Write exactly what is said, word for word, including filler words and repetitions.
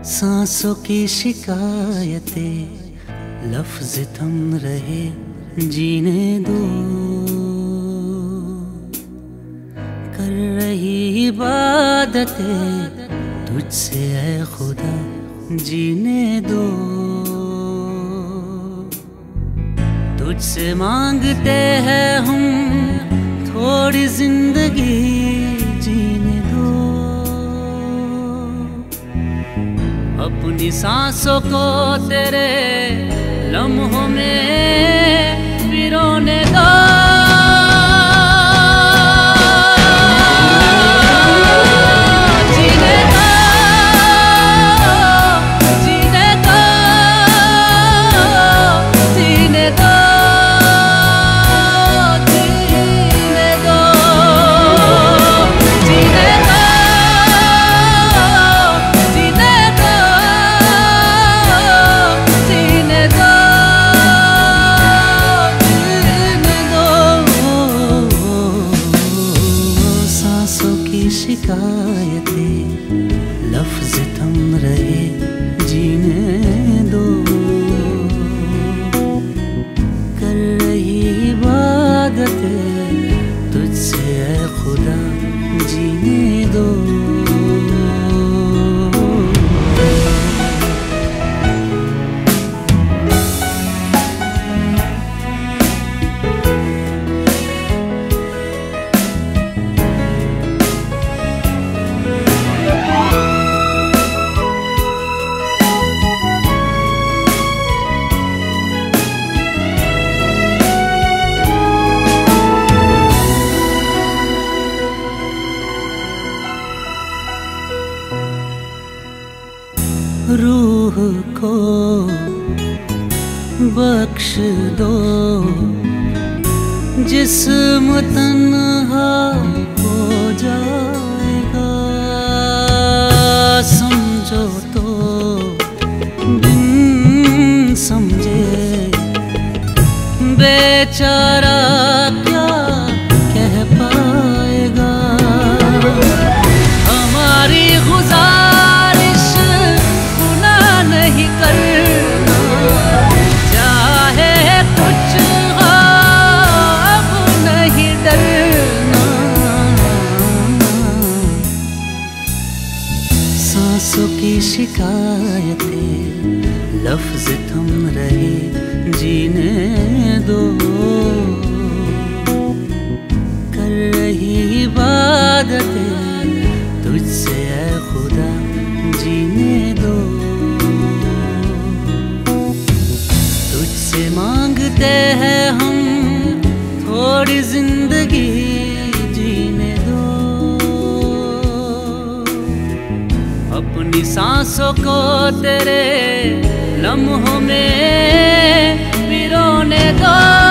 सांसों की शिकायतें लफ्ज थम रहे, जीने दो। कर रही इबादतें तुझसे ऐ खुदा, जीने दो। तुझसे मांगते हैं हम थोड़ी जिंदगी जीने दो। अपनी सांसों को तेरे लम्हों में पिरोने दो। शिकायतें लफ्ज थम रहे, जीने दो। कर रही इबादतें तुझसे ऐ खुदा, जीने दो। रूह को बख्श दो, जिस्म तन्हा हो जाएगा। समझो तो बिन समझे बेचारा क्या कह पाएगा। हमारी गुजारिश नहीं करना, चाहे कुछ हो अब नहीं डरना। सांसों की शिकायतें लफ्ज थम रहे, जीने दो। कर रही इबादतें तुझसे ऐ खुदा, जीने दो। तुझसे मांगते हैं हम थोड़ी जिंदगी जीने दो। अपनी सांसों को तेरे लम्हों में पिरोने दो।